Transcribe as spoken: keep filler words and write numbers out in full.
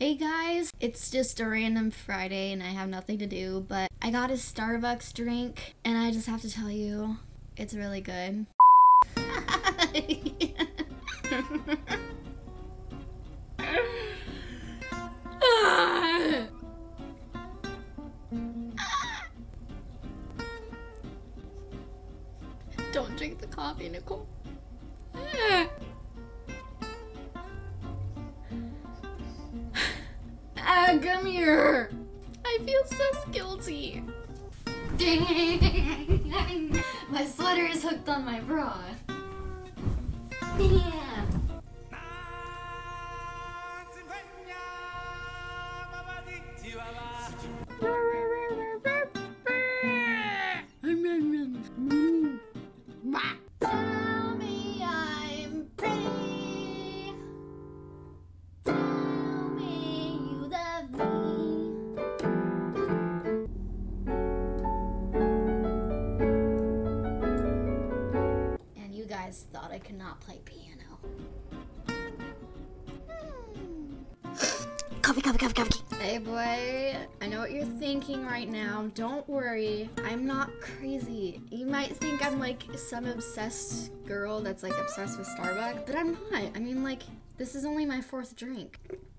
Hey guys, it's just a random Friday and I have nothing to do, but I got a Starbucks drink and I just have to tell you, it's really good. Don't drink the coffee, Nicole. Ah, come here. I feel so guilty. My sweater is hooked on my bra. Yeah. Tell me I'm pretty. Tell me you love me. And you guys thought I could not play piano. Coffee, coffee, coffee, coffee. Hey boy, I know what you're thinking right now. Don't worry, I'm not crazy. You might think I'm like some obsessed girl that's like obsessed with Starbucks, but I'm not. I mean, like, this is only my fourth drink.